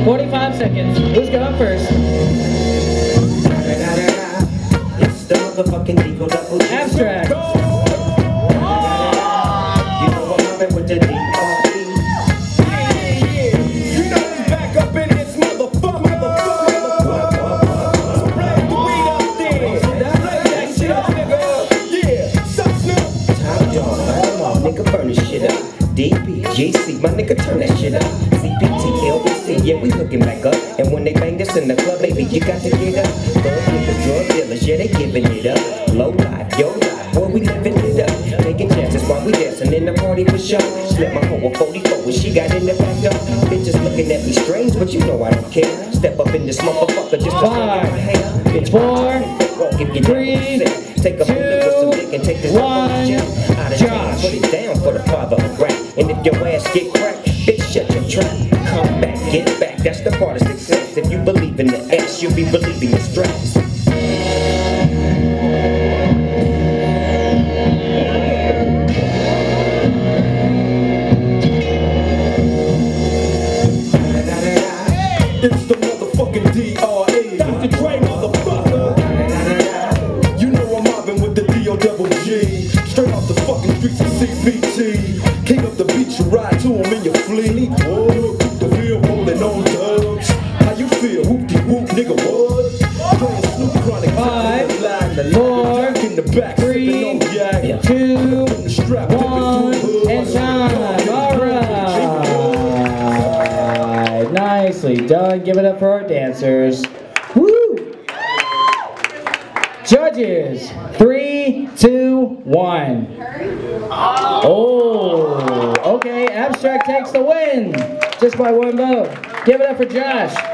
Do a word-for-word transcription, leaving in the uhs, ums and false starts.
forty-five seconds. Who's going first? It's the motherfucking Deagle Double G. Abstract. You know I'm coming with the D R E. You know he's back up in this motherfucker, motherfucker, motherfucker. Spread the weed up there. Spread that shit up, nigga. Yeah, suck Snoop. Top dog, come on, nigga, burn this shit up. D P G C, my nigga, turn that shit up. C P T, L B C, yeah, we hooking back up. And when they bang this in the club, baby, you got to get up. Thug niggas, drug dealers, yeah, they giving it up. Low life, yo life, boy, we living it up. Taking chances while we dancing in the party for show. Slip my hoe a forty-four when she got in the back door. Bitches looking at me strange, but you know I don't care. Step up in this motherfucker just to Five, bitch, four, walk if you three, take a bullet with some dick and take this one, out of town. Put it down for the father of rap. And if your ass get cracked, bitch, shut your trap. Come back, get back. That's the part of success. If you believe in the S, you'll be believing the straps. It's the motherfucking D R E. Doctor Dre, motherfucker. You know I'm mobbing with the D O double G. Straight off the fucking streets of C P T. King up the beach, you ride to him in your fleet. Whoa, the real rolling on dubs. How you feel? Whoop-de-whoop, nigga, what? Playing Snoop Chronic. Five, four, in the back, three, on yak. two, The strap, one, and time. All right. Nicely done. Give it up for our dancers. Woo! Judges, three, two, one. Oh, okay. Abstract takes the win just by one vote. Give it up for Josh.